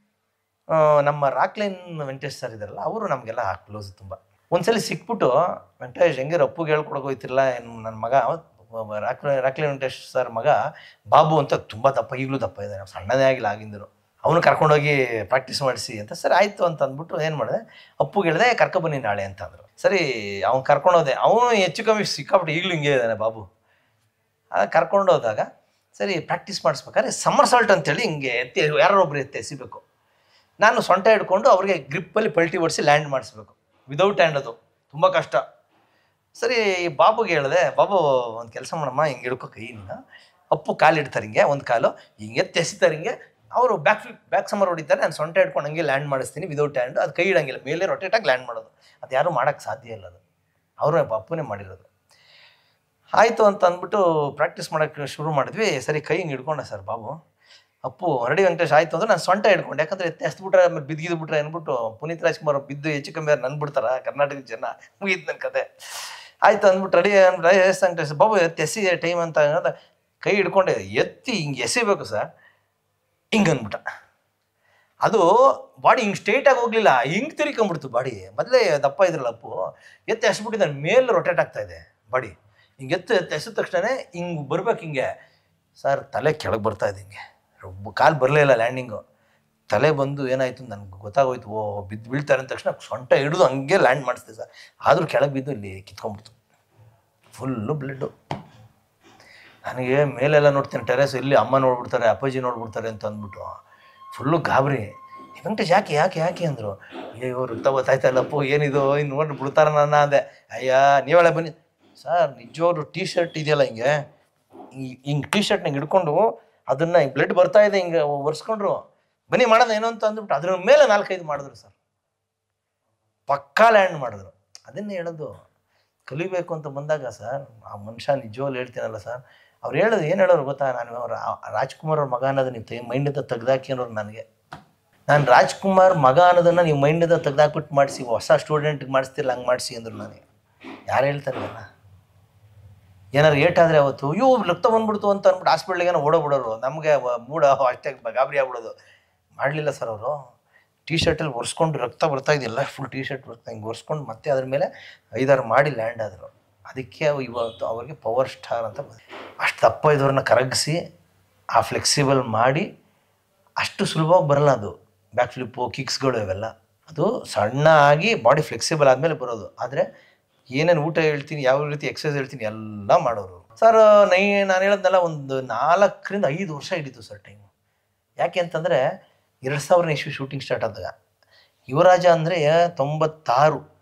ನಮ್ಮ ರಾಕ್ಲೈನ್ ವೆಂಕಟೇಶ್ ಸರ್ ಇದ್ದಾರಲ್ಲ ಅವರು ನಮಗೆಲ್ಲ ಕ್ಲೋಸ್ ತುಂಬ. ಒಂದ್ಸಲಿ ಸಿಕ್ಬಿಟ್ಟು, ವೆಂಕಟೇಶ್ ಹೆಂಗೆ ಅಪ್ಪುಗೆ ಹೇಳ್ಕೊಡೋಕೆ ಹೋಯ್ತಿರಲ್ಲ ಏನು ನನ್ನ ಮಗ ರಾಕ್ಲ ರಾಕ್ಲೈನ್ ವೆಂಕಟೇಶ್ ಸರ್ ಮಗ ಬಾಬು ಅಂತ ತುಂಬ ದಪ್ಪ, ಈಗಲೂ ದಪ್ಪ ಇದೆ, ನಾವು ಸಣ್ಣದೇ ಆಗಿಲ್ಲ ಆಗಿಂದರು, ಅವನು ಕರ್ಕೊಂಡೋಗಿ ಪ್ರಾಕ್ಟೀಸ್ ಮಾಡಿಸಿ ಅಂತ. ಸರಿ ಆಯಿತು ಅಂತ ಅಂದ್ಬಿಟ್ಟು ಏನು ಮಾಡಿದೆ, ಅಪ್ಪುಗೆ ಹೇಳಿದೆ ಕರ್ಕೊಬನ್ನಿ ನಾಳೆ ಅಂತ ಅಂದರು. ಸರಿ ಅವ್ನು ಕರ್ಕೊಂಡೋದೆ. ಅವನು ಹೆಚ್ಚು ಕಮ್ಮಿ ಸಿಕ್ಕಾಬಿಟ್ಟು ಈಗಲೂ ಹಿಂಗೆ ಇದ್ದಾನೆ ಬಾಬು. ಅದು ಕರ್ಕೊಂಡೋದಾಗ ಸರಿ ಪ್ರಾಕ್ಟೀಸ್ ಮಾಡಿಸ್ಬೇಕಾದ್ರೆ ಸಮರ್ಸಾಲ್ಟ್ ಅಂತೇಳಿ ಹಿಂಗೆ ಎತ್ತಿ ಯಾರೊಬ್ಬರು ಎತ್ತಿ ಎಸಿಬೇಕು. ನಾನು ಸೊಂಟ ಹಿಡ್ಕೊಂಡು ಅವ್ರಿಗೆ ಗ್ರಿಪ್ಪಲ್ಲಿ ಪಲ್ಟಿ ಓಡಿಸಿ ಲ್ಯಾಂಡ್ ಮಾಡಿಸ್ಬೇಕು ವಿದೌಟ್ ಹ್ಯಾಂಡ್. ಅದು ತುಂಬ ಕಷ್ಟ. ಸರಿ ಬಾಬುಗೆ ಹೇಳಿದೆ, ಬಾಬು ಒಂದು ಕೆಲಸ ಮಾಡಮ್ಮ, ಹಿಂಗೆ ಹಿಡ್ಕೊ ಕೈಯಿಂದ. ಅಪ್ಪು ಕಾಲು ಇಡ್ತಾರೆ ಹಿಂಗೆ, ಒಂದು ಕಾಲು ಹಿಂಗೆ ಎತ್ತಿ ಎಸಿತಾರೆ ಹಿಂಗೆ, ಅವರು ಬ್ಯಾಕ್ ಫ್ಲಿಪ್ ಬ್ಯಾಕ್ ಸಮರ್ ಹೊಡಿತಾರೆ, ನಾನು ಸೊಂಟ ಹಿಡ್ಕೊಂಡು ಹಂಗೆ ಲ್ಯಾಂಡ್ ಮಾಡಿಸ್ತೀನಿ ವಿದೌಟ್ ಹ್ಯಾಂಡ್. ಅದು ಕೈ ಇಡಂಗಿಲ್ಲ, ಮೇಲೆ ರೊಟೇಟಾಗಿ ಲ್ಯಾಂಡ್ ಮಾಡೋದು. ಅದು ಯಾರೂ ಮಾಡೋಕ್ಕೆ ಸಾಧ್ಯ ಇಲ್ಲ, ಅದು ಅವರು ಅಪ್ಪನೇ ಮಾಡಿರೋದು. ಆಯಿತು ಅಂತ ಅಂದ್ಬಿಟ್ಟು ಪ್ರಾಕ್ಟೀಸ್ ಮಾಡೋಕ್ಕೆ ಶುರು ಮಾಡಿದ್ವಿ. ಸರಿ ಕೈ ಹಿಂಗೆ ಹಿಡ್ಕೊಂಡೆ ಸರ್ ಬಾಬು. ಅಪ್ಪು ರೆಡಿ ವೆಂಕಟೇಶ್ ಆಯಿತು ಅಂದರೆ ನಾನು ಸೊಂಟ ಹಿಡ್ಕೊಂಡು, ಯಾಕಂದರೆ ಎತ್ತಿ ಎಸ್ಬಿಟ್ರೆ ಆಮೇಲೆ ಬಿದ್ದಿದ್ದು ಬಿಟ್ರೆ ಅಂದ್ಬಿಟ್ಟು ಪುನೀತ್ ರಾಜ್ಕುಮಾರ್ ಬಿದ್ದು ಹೆಚ್ಚು ಕಮ್ಮಿ ಯಾರು ನನ್ ಬಿಡ್ತಾರೆ ಕರ್ನಾಟಕದ ಜನ, ಮುಗೀತು ನನ್ನ ಕತೆ. ಆಯಿತು ಅಂದ್ಬಿಟ್ಟು ರೆಡಿ ಅಂದರೆ ಎಸ್ ವೆಂಕಟೇಶ್ ಬಾಬು ಎತ್ತಿ ಎಸಿ ಟೈಮ್ ಅಂತ ಅನ್ನೋದು ಕೈ ಹಿಡ್ಕೊಂಡೆ ಎತ್ತಿ ಹಿಂಗೆ ಎಸಿಬೇಕು ಸರ್. ಹಿಂಗೆ ಅಂದ್ಬಿಟ್ಟ. ಅದು ಬಾಡಿ ಹಿಂಗೆ ಸ್ಟ್ರೈಟಾಗಿ ಹೋಗಲಿಲ್ಲ, ಹಿಂಗೆ ತಿರ್ಕೊಂಬಿಡ್ತು ಬಾಡಿ. ಮೊದಲೇ ದಪ್ಪ ಇದ್ರಲ್ಲ ಅಪ್ಪು, ಎತ್ತಿ ಎಸ್ಬಿಟ್ಟಿದ್ದಾನೆ, ಮೇಲೆ ರೊಟೇಟ್ ಆಗ್ತಾಯಿದೆ ಬಾಡಿ. ಹಿಂಗೆ ಎತ್ತು ಎತ್ತು ಎಸಿದ ತಕ್ಷಣ ಹಿಂಗೆ ಬರ್ಬೇಕು ಹಿಂಗೆ ಸರ್, ತಲೆ ಕೆಳಗೆ ಬರ್ತಾಯಿದೆ ಹಿಂಗೆ, ಕಾಲು ಬರಲೇ ಇಲ್ಲ ಲ್ಯಾಂಡಿಂಗು. ತಲೆ ಬಂದು ಏನಾಯಿತು ನನಗೆ ಗೊತ್ತಾಗೋಯ್ತು, ಓ ಬಿದ್ದು ಬೀಳ್ತಾರೆ ಅಂದ ತಕ್ಷಣ ಸೊಂಟ ಹಿಡಿದು ಹಂಗೆ ಲ್ಯಾಂಡ್ ಮಾಡಿಸ್ದೆ ಸರ್. ಆದರೂ ಕೆಳಗೆ ಬಿದ್ದು ಇಲ್ಲಿ ಕಿತ್ಕೊಂಡ್ಬಿಡ್ತು, ಫುಲ್ಲು ಬ್ಲಡ್ಡು. ನನಗೆ ಮೇಲೆಲ್ಲ ನೋಡ್ತೀನಿ ಟೆರೇಸ್, ಇಲ್ಲಿ ಅಮ್ಮ ನೋಡ್ಬಿಡ್ತಾರೆ ಅಪ್ಪಾಜಿ ನೋಡ್ಬಿಡ್ತಾರೆ ಅಂತ ಅಂದ್ಬಿಟ್ಟು ಫುಲ್ಲು ಗಾಬರಿ. ವೆಂಕಟೇಶ್ ಯಾಕೆ ಯಾಕೆ ಯಾಕೆ ಅಂದರು. ಅಯ್ಯೋ ರಕ್ತ ಗೊತ್ತಾಯ್ತಲ್ಲಪ್ಪು, ಏನಿದು ಇನ್ನು ನೋಡಿ ಬಿಡ್ತಾರೆ ನನ್ನ ಅಂದೆ. ಅಯ್ಯ ನೀವೆಲ್ಲ ಬನ್ನಿ ಸರ್. ನಿಜವಾಗ್ಲೂ ಟೀ ಶರ್ಟ್ ಇದೆಯಲ್ಲ ಹಿಂಗೆ ಹಿಂಗೆ ಟೀ ಶರ್ಟ್ನ ಹಿಂಗೆ ಹಿಡ್ಕೊಂಡು ಅದನ್ನು ಬ್ಲಡ್ ಬರ್ತಾ ಇದೆ ಹಿಂಗೆ ಒರೆಸ್ಕೊಂಡ್ರು, ಬನ್ನಿ ಮಾಡೋದು ಏನೋ ಅಂತ ಅಂದ್ಬಿಟ್ಟು ಅದ್ರ ಮೇಲೆ ನಾಲ್ಕೈದು ಮಾಡಿದ್ರು ಸರ್. ಪಕ್ಕಾ ಲ್ಯಾಂಡ್ ಮಾಡಿದ್ರು. ಅದನ್ನೇ ಹೇಳೋದು, ಕಲಿಬೇಕು ಅಂತ ಬಂದಾಗ ಸರ್ ಆ ಮನುಷ್ಯ ನಿಜವಾಗ್ಲೂ ಹೇಳ್ತೀನಲ್ಲ ಸರ್, ಅವ್ರು ಹೇಳೋದು ಏನು ಹೇಳೋರು ಗೊತ್ತಾ, ನಾನು ಅವ್ರ ರಾಜ್ಕುಮಾರ್ ಅವ್ರ ಮಗ ಅನ್ನೋದು ನೀವು ತೈ ಮೈಂಡಿಂದ ತೆಗ್ದಾಕಿ ಅನ್ನೋರು ನನಗೆ. ನಾನು ರಾಜ್ಕುಮಾರ್ ಮಗ ಅನ್ನೋದನ್ನು ನೀವು ಮೈಂಡಿಂದ ತೆಗ್ದಾಕ್ಬಿಟ್ಟು ಮಾಡಿಸಿ ಹೊಸ ಸ್ಟೂಡೆಂಟ್ಗೆ ಮಾಡಿಸ್ತಿರಲ್ಲ ಹಂಗೆ ಮಾಡಿಸಿ ಅಂದರು ನನಗೆ. ಯಾರು ಹೇಳ್ತಾರೆ ಅಲ್ಲ, ಏನಾರು ಏಟಾದರೆ ಅವತ್ತು ಅಯ್ಯೋ ರಕ್ತ ಬಂದ್ಬಿಡ್ತು ಅಂತ ಅಂದ್ಬಿಟ್ಟು ಹಾಸ್ಪಿಟ್ಲಿಗೇನೋ ಓಡೋಗ್ಬಿಡೋರು, ನಮಗೆ ಮೂಡ ಅಷ್ಟೇ ಗಾಬರಿ ಆಗ್ಬಿಡೋದು. ಮಾಡಲಿಲ್ಲ ಸರ್ ಅವರು. ಟೀ ಶರ್ಟಲ್ಲಿ ಒರೆಸ್ಕೊಂಡು ರಕ್ತ ಬರ್ತಾಯಿದ್ದಿಲ್ಲ, ಫುಲ್ ಟೀ ಶರ್ಟ್ ಬರ್ತಾ ಹಿಂಗೆ ಒರೆಸ್ಕೊಂಡು ಮತ್ತೆ ಅದ್ರ ಮೇಲೆ ಐದಾರು ಮಾಡಿ ಲ್ಯಾಂಡ್ ಆದರು. ಅದಕ್ಕೆ ಇವತ್ತು ಅವ್ರಿಗೆ ಪವರ್ ಸ್ಟಾರ್ ಅಂತ ಬಂದು ಅಷ್ಟು ದಪ್ಪ ಇದ್ದವ್ರನ್ನ ಕರಗಿಸಿ ಆ ಫ್ಲೆಕ್ಸಿಬಲ್ ಮಾಡಿ ಅಷ್ಟು ಸುಲಭವಾಗಿ ಬರಲ್ಲ ಅದು. ಬ್ಯಾಕ್ ಫ್ಲಿಪ್ಪು ಕಿಕ್ಸ್ಗಳು ಇವೆಲ್ಲ ಅದು ಸಣ್ಣ ಆಗಿ ಬಾಡಿ ಫ್ಲೆಕ್ಸಿಬಲ್ ಆದಮೇಲೆ ಬರೋದು. ಆದರೆ ಏನೇನು ಊಟ ಹೇಳ್ತೀನಿ, ಯಾವ ರೀತಿ ಎಕ್ಸಸೈಸ್ ಹೇಳ್ತೀನಿ ಎಲ್ಲ ಮಾಡೋರು ಸರ್. ನೈ ನಾನು ಹೇಳೋದ್ನೆಲ್ಲ ಒಂದು ನಾಲ್ಕರಿಂದ ಐದು ವರ್ಷ ಹಿಡಿತು ಸರ್ ಟೈಮು. ಯಾಕೆ ಅಂತಂದರೆ ಎರಡು ಸಾವಿರನೇ ಇಶ್ಯೂ ಶೂಟಿಂಗ್ ಸ್ಟಾರ್ಟ್ ಆದಾಗ, ಯುವರಾಜ ಅಂದರೆ ತೊಂಬತ್ತಾರು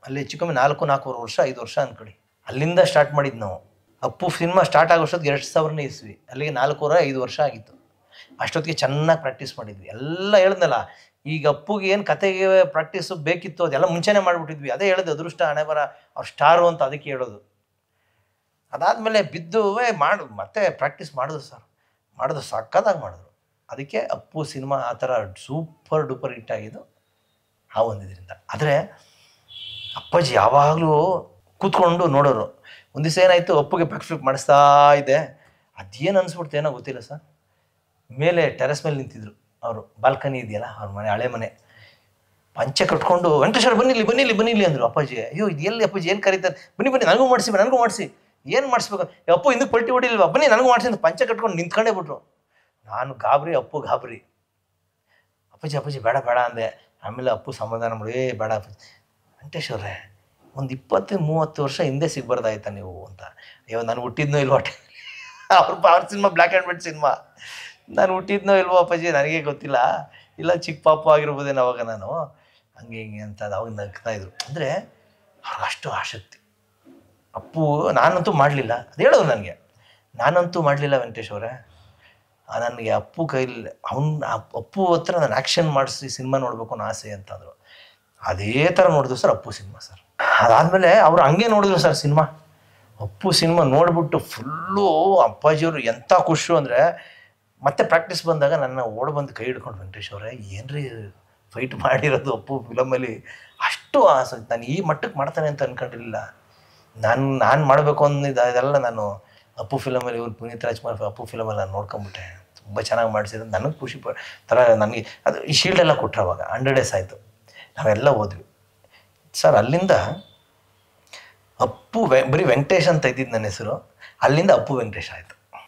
ಅಲ್ಲಿ ಹೆಚ್ಚು ಕಮ್ಮಿ ನಾಲ್ಕು ನಾಲ್ಕೂವರೆ ವರ್ಷ ಐದು ವರ್ಷ ಅಂದ್ಕೊಳ್ಳಿ. ಅಲ್ಲಿಂದ ಸ್ಟಾರ್ಟ್ ಮಾಡಿದ್ದು ನಾವು. ಅಪ್ಪು ಸಿನಿಮಾ ಸ್ಟಾರ್ಟ್ ಆಗೋಷ್ಟೊತ್ತಿಗೆ ಎರಡು ಸಾವಿರನೇ ಇಸ್ವಿ, ಅಲ್ಲಿಗೆ ನಾಲ್ಕೂವರೆ ಐದು ವರ್ಷ ಆಗಿತ್ತು. ಅಷ್ಟೊತ್ತಿಗೆ ಚೆನ್ನಾಗಿ ಪ್ರಾಕ್ಟೀಸ್ ಮಾಡಿದ್ವಿ. ಎಲ್ಲ ಹೇಳಿದ್ನಲ್ಲ, ಈಗ ಅಪ್ಪುಗೆ ಏನು ಕತೆಗೆ ಪ್ರಾಕ್ಟೀಸು ಬೇಕಿತ್ತು ಅದೆಲ್ಲ ಮುಂಚೆನೇ ಮಾಡಿಬಿಟ್ಟಿದ್ವಿ. ಅದೇ ಹೇಳಿದೆ, ಅದೃಷ್ಟ ಹಣೆ ಬರ ಅವ್ರು ಸ್ಟಾರು ಅಂತ ಅದಕ್ಕೆ ಹೇಳೋದು. ಅದಾದಮೇಲೆ ಬಿದ್ದು ಮಾಡು ಮತ್ತೆ ಪ್ರಾಕ್ಟೀಸ್ ಮಾಡಿದ್ರು ಸರ್, ಮಾಡಿದ್ರು ಸಕ್ಕತ್ತಾಗಿ ಮಾಡಿದ್ರು. ಅದಕ್ಕೆ ಅಪ್ಪು ಸಿನಿಮಾ ಆ ಥರ ಸೂಪರ್ ಡೂಪರ್ ಹಿಟ್ ಆಗಿದ್ದು ಆ ಒಂದಿದ್ರಿಂದ. ಆದರೆ ಅಪ್ಪಾಜಿ ಯಾವಾಗಲೂ ಕೂತ್ಕೊಂಡು ನೋಡೋರು. ಒಂದು ದಿವಸ ಏನಾಯಿತು, ಅಪ್ಪುಗೆ ಬ್ಯಾಕ್ ಫ್ಲಿಪ್ ಮಾಡಿಸ್ತಾ ಇದೆ. ಅದೇನು ಅನಿಸ್ಬಿಡ್ತು ಏನೋ ಗೊತ್ತಿಲ್ಲ ಸರ್. ಮೇಲೆ ಟೆರೆಸ್ ಮೇಲೆ ನಿಂತಿದ್ರು ಅವರು, ಬಾಲ್ಕನಿ ಇದೆಯಲ್ಲ ಅವ್ರ ಮನೆ, ಹಳೆ ಮನೆ. ಪಂಚೆ ಕಟ್ಕೊಂಡು ವೆಂಕಟೇಶ್ವರ ಬನ್ನಿಲ್ಲಿ ಬನ್ನಿಲ್ಲಿ ಬನ್ನಿಲ್ಲಿ ಅಂದರು. ಅಪ್ಪಾಜಿ ಅಯ್ಯೋ ಇದು ಎಲ್ಲಿ ಅಪ್ಪಾಜಿ ಏನು ಕರೀತಾರೆ, ಬನ್ನಿ ಬನ್ನಿ ನನಗೂ ಮಾಡಿಸಿ ನನಗೂ ಮಾಡಿಸಿ. ಏನು ಮಾಡಿಸ್ಬೇಕು ಅಪ್ಪು, ಹಿಂದಕ್ಕೆ ಪಲ್ಟಿ ಹೊಡಿಲ್ವಾ, ಬನ್ನಿ ನನಗೂ ಮಾಡಿಸಿ ಅಂತ ಪಂಚೆ ಕಟ್ಕೊಂಡು ನಿಂತ್ಕೊಂಡೇ ಬಿಟ್ರು. ನಾನು ಗಾಬರಿ, ಅಪ್ಪು ಗಾಬರಿ. ಅಪ್ಪಾಜಿ ಅಪ್ಪಾಜಿ ಬೇಡ ಬೇಡ ಅಂದೆ. ಆಮೇಲೆ ಅಪ್ಪು ಸಮಾಧಾನ ಮಾಡಿ, ಏ ಬೇಡ ಅಪ್ಪಾಜಿ. ವೆಂಕಟೇಶ್ವರೇ ಒಂದು ಇಪ್ಪತ್ತು ಮೂವತ್ತು ವರ್ಷ ಹಿಂದೆ ಸಿಗ್ಬಾರ್ದಾಯ್ತಾ ನೀವು ಅಂತ. ಅಯ್ಯೋ ನಾನು ಹುಟ್ಟಿದ್ನೋ ಇಲ್ವೋ, ಅವ್ರ ಅವ್ರ cinema black and white cinema, ನಾನು ಹುಟ್ಟಿದ್ನೋ ಇಲ್ವೋ ಅಪ್ಪಾಜಿ ನನಗೆ ಗೊತ್ತಿಲ್ಲ, ಇಲ್ಲ ಚಿಕ್ಕ ಪಾಪು ಆಗಿರ್ಬೋದೇನೋ ಅವಾಗ ನಾನು, ಹಂಗೆ ಹಿಂಗೆ ಅಂತ ಅವಾಗ ನಗ್ತಾಯಿದ್ರು. ಅಂದರೆ ಅವ್ರಿಗೆ ಅಷ್ಟು ಆಸಕ್ತಿ. ಅಪ್ಪು ನಾನಂತೂ ಮಾಡಲಿಲ್ಲ, ಅದು ಹೇಳೋದು ನನಗೆ, ನಾನಂತೂ ಮಾಡಲಿಲ್ಲ ವೆಂಕಟೇಶ್ವರೇ, ನನಗೆ ಅಪ್ಪು ಕೈಲಿ ಅವ್ನು ಅಪ್ಪು ಹತ್ರ ನಾನು ಆ್ಯಕ್ಷನ್ ಮಾಡಿಸಿ ಸಿನಿಮಾ ನೋಡಬೇಕು ಅನ್ನೋ ಆಸೆ ಅಂತಂದರು. ಅದೇ ಥರ ನೋಡಿದ್ರು ಸರ್ ಅಪ್ಪು ಸಿನಿಮಾ ಸರ್. ಅದಾದಮೇಲೆ ಅವರು ಹಂಗೆ ನೋಡಿದ್ರು ಸರ್ ಸಿನಿಮಾ. ಅಪ್ಪು ಸಿನಿಮಾ ನೋಡಿಬಿಟ್ಟು ಫುಲ್ಲು ಅಪ್ಪಾಜಿಯವರು ಎಂಥ ಖುಷು ಅಂದರೆ, ಮತ್ತೆ ಪ್ರಾಕ್ಟೀಸ್ ಬಂದಾಗ ನನ್ನ ಓಡ್ ಬಂದು ಕೈ ಹಿಡ್ಕೊಂಡು, ವೆಂಕಟೇಶ್ವರೇ ಏನ್ರಿ ಫೈಟ್ ಮಾಡಿರೋದು ಅಪ್ಪು ಫಿಲಮಲ್ಲಿ, ಅಷ್ಟು ಆಸೆ, ನಾನು ಈ ಮಟ್ಟಕ್ಕೆ ಮಾಡ್ತಾನೆ ಅಂತ ಅಂದ್ಕೊಂಡಿರಲಿಲ್ಲ. ನಾನು ನಾನು ಮಾಡಬೇಕು ಅಂದಿದ್ದ ಇದೆಲ್ಲ ನಾನು ಅಪ್ಪು ಫಿಲಮಲ್ಲಿ, ಇವ್ರು ಪುನೀತ್ ರಾಜ್ಕುಮಾರ್ ಅಪ್ಪು ಫಿಲಮಲ್ಲಿ ನಾನು ನೋಡ್ಕೊಂಬಿಟ್ಟೆ. ತುಂಬ ಚೆನ್ನಾಗಿ ಮಾಡಿಸಿದ್ರು, ನನಗೆ ಖುಷಿ ಪ ಥರ ನನಗೆ ಅದು ಈ ಶೀಲ್ಡೆಲ್ಲ ಕೊಟ್ಟರು. ಅವಾಗ ಹಂಡ್ರೆಡ್ ಡೇಸ್ ಆಯಿತು, ನಾವೆಲ್ಲ ಹೋದ್ವಿ ಸರ್. ಅಲ್ಲಿಂದ ಅಪ್ಪು ವೆ ಬರೀ ವೆಂಕಟೇಶ್ ಅಂತ ಇದ್ದಿದ್ದು ನನ್ನ ಹೆಸರು, ಅಲ್ಲಿಂದ ಅಪ್ಪು ವೆಂಕಟೇಶ್ ಆಯಿತು.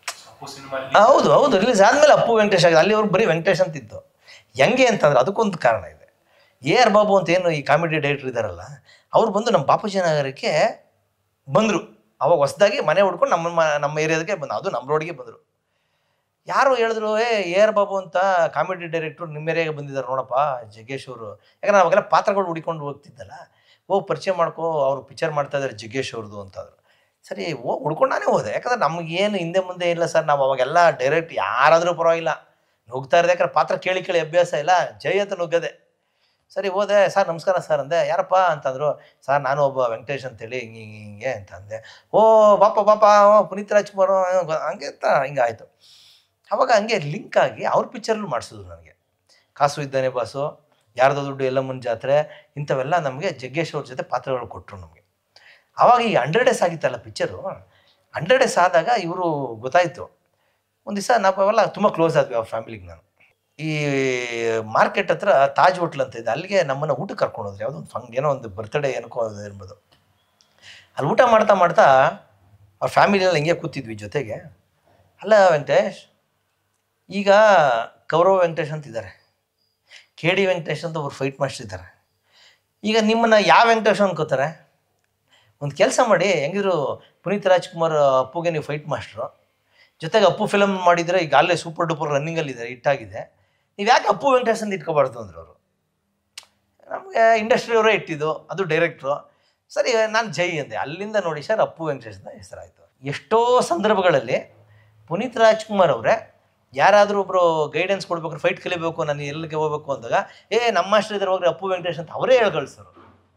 ಹೌದು ಹೌದು ರಿಲೀಸ್ ಆದಮೇಲೆ ಅಪ್ಪು ವೆಂಕಟೇಶ್ ಆಗಿದೆ. ಅಲ್ಲಿ ಅವ್ರು ಬರೀ ವೆಂಕಟೇಶ್ ಅಂತಿತ್ತು. ಹೆಂಗೆ ಅಂತಂದ್ರೆ ಅದಕ್ಕೊಂದು ಕಾರಣ ಇದೆ. ಎ ಆರ್ ಬಾಬು ಅಂತ ಏನು ಈ ಕಾಮಿಡಿ ಡೈರೆಕ್ಟ್ರ್ ಇದ್ದಾರಲ್ಲ, ಅವ್ರು ಬಂದು ನಮ್ಮ ಬಾಪೂಜಿ ನಗರಕ್ಕೆ ಬಂದರು. ಅವಾಗ ಹೊಸದಾಗಿ ಮನೆ ಹುಡ್ಕೊಂಡು ನಮ್ಮ ನಮ್ಮ ಏರಿಯಾದಕ್ಕೆ ಬಂದು, ಅದು ನಮ್ಮ ರೋಡ್ಗೆ ಬಂದರು. ಯಾರು ಹೇಳಿದ್ರು, ಏ ಎ ಆರ್ ಬಾಬು ಅಂತ ಕಾಮಿಡಿ ಡೈರೆಕ್ಟ್ರು ನಿಮ್ಮ ಏರಿಯಾಗೆ ಬಂದಿದ್ದಾರೆ ನೋಡಪ್ಪ ಜಗ್ಗೇಶ್ ಅವರು. ಯಾಕಂದ್ರೆ ಅವಾಗೆಲ್ಲ ಪಾತ್ರಗಳು ಹುಡ್ಕೊಂಡು ಹೋಗ್ತಿದ್ದಲ್ಲ, ಹೋಗಿ ಪರಿಚಯ ಮಾಡ್ಕೋ, ಅವರು ಪಿಕ್ಚರ್ ಮಾಡ್ತಾಯಿದ್ದಾರೆ ಜಗ್ಗೇಶ್ ಅವ್ರದ್ದು ಅಂತಾದರು. ಸರಿ ಹೋಗಿ ಹುಡ್ಕೊಂಡು ನಾನೇ ಹೋದೆ. ಯಾಕಂದ್ರೆ ನಮಗೇನು ಹಿಂದೆ ಮುಂದೆ ಇಲ್ಲ ಸರ್, ನಾವು ಅವಾಗೆಲ್ಲ ಡೈರೆಕ್ಟ್ ಯಾರಾದರೂ ಪರವಾಗಿಲ್ಲ ನುಗ್ತಾ ಇರೋದು. ಯಾಕಂದ್ರೆ ಪಾತ್ರ ಕೇಳಿ ಕೇಳಿ ಅಭ್ಯಾಸ ಇಲ್ಲ, ಜೈ ಅಂತ ನುಗ್ಗದೆ. ಸರಿ ಹೋದೆ, ಸರ್ ನಮಸ್ಕಾರ ಸರ್ ಅಂದೆ. ಯಾರಪ್ಪ ಅಂತಂದರು. ಸರ್ ನಾನು ಒಬ್ಬ ವೆಂಕಟೇಶ್ ಅಂತೇಳಿ ಹಿಂಗೆ ಹಿಂಗೆ ಹಿಂಗೆ ಅಂತಂದೆ. ಓ ಬಾಪ ಬಾಪ ಪುನೀತ್ ರಾಜ್ಕುಮಾರ್ ಹಂಗೆ ಅಂತ ಹಿಂಗೆ ಆಯಿತು. ಅವಾಗ ಹಂಗೆ ಲಿಂಕ್ ಆಗಿ ಅವ್ರ ಪಿಕ್ಚರ್ಲು ಮಾಡಿಸಿದ್ರು ನನಗೆ. ಕಾಸು ಇದ್ದಾನೆ ಬಾಸು, ಯಾರ್ದೋ ದುಡ್ಡು ಎಲ್ಲಮ್ಮನ ಜಾತ್ರೆ, ಇಂಥವೆಲ್ಲ ನಮಗೆ ಜಗ್ಗೇಶ್ ಅವ್ರ ಜೊತೆ ಪಾತ್ರಗಳು ಕೊಟ್ಟರು ನಮಗೆ. ಆವಾಗ ಈ ಹಂಡ್ರೆಡ್ ಡೇಸ್ ಆಗಿತ್ತಲ್ಲ ಪಿಕ್ಚರು, ಹಂಡ್ರೆಡ್ ಡೇಸ್ ಆದಾಗ ಇವರು ಗೊತ್ತಾಯಿತು. ಒಂದು ದಿವಸ ನಾವೆಲ್ಲ ತುಂಬ ಕ್ಲೋಸ್ ಆದ್ವಿ ಅವ್ರ ಫ್ಯಾಮಿಲಿಗೆ. ನಾನು ಈ ಮಾರ್ಕೆಟ್ ಹತ್ರ ತಾಜ್ ಹೋಟ್ಲ್ ಅಂತ ಇದೆ, ಅಲ್ಲಿಗೆ ನಮ್ಮನ್ನು ಊಟಕ್ಕೆ ಕರ್ಕೊಂಡು ಹೋದ್ರಿ. ಯಾವುದೋ ಒಂದು ಫಂಗ್ ಏನೋ ಒಂದು ಬರ್ತ್ಡೇ ಏನಕ್ಕೋ ಇರ್ಬೋದು. ಅಲ್ಲಿ ಊಟ ಮಾಡ್ತಾ ಮಾಡ್ತಾ ಅವ್ರ ಫ್ಯಾಮಿಲಿಯಲ್ಲಿ ಹಿಂಗೆ ಕೂತಿದ್ವಿ ಜೊತೆಗೆ. ಅಲ್ಲ ವೆಂಕಟೇಶ್, ಈಗ ಕೌರವ ವೆಂಕಟೇಶ್ ಅಂತಿದ್ದಾರೆ, ಕೆ ಡಿ ವೆಂಕಟೇಶ್ ಅಂತ ಒಬ್ರು ಫೈಟ್ ಮಾಸ್ಟರ್ ಇದ್ದಾರೆ. ಈಗ ನಿಮ್ಮನ್ನು ಯಾವ ವೆಂಕಟೇಶ್ ಅನ್ಕೋತಾರೆ? ಒಂದು ಕೆಲಸ ಮಾಡಿ, ಹೆಂಗಿದ್ರು ಪುನೀತ್ ರಾಜ್ಕುಮಾರ್ ಅಪ್ಪುಗೆ ನೀವು ಫೈಟ್ ಮಾಸ್ಟ್ರು, ಜೊತೆಗೆ ಅಪ್ಪು ಫಿಲಮ್ ಮಾಡಿದರೆ ಈಗ ಅಲ್ಲೇ ಸೂಪರ್ ಡೂಪರ್ ರನ್ನಿಂಗಲ್ಲಿದೆ, ಹಿಟ್ಟಾಗಿದೆ, ನೀವು ಯಾಕೆ ಅಪ್ಪು ವೆಂಕಟೇಶ್ ಅಂತ ಇಟ್ಕೋಬಾರ್ದು ಅಂದರು ಅವರು. ನಮಗೆ ಇಂಡಸ್ಟ್ರಿಯವರೇ ಇಟ್ಟಿದ್ದು, ಅದು ಡೈರೆಕ್ಟ್ರು. ಸರಿ ನಾನು ಜೈ ಅಂದೆ. ಅಲ್ಲಿಂದ ನೋಡಿ ಸರ್ ಅಪ್ಪು ವೆಂಕಟೇಶ್ ಅಂತ ಹೆಸರಾಯಿತು. ಎಷ್ಟೋ ಸಂದರ್ಭಗಳಲ್ಲಿ ಪುನೀತ್ ರಾಜ್ಕುಮಾರ್ ಅವರೇ ಯಾರಾದರೂ ಒಬ್ಬರು ಗೈಡೆನ್ಸ್ ಕೊಡ್ಬೇಕಾದ್ರೆ, ಫೈಟ್ ಕಲಿಬೇಕು, ನಾನು ಎಲ್ಲಿಗೆ ಹೋಗ್ಬೇಕು ಅಂದಾಗ, ಏ ನಮ್ಮ ಮಾಸ್ಟರ್ ಇದ್ರೆ ಹೋಗ್ರಿ ಅಪ್ಪು ವೆಂಕಟೇಶ್ ಅಂತ ಅವರೇ ಹೇಳಿ ಕಳ್ಸೋರು.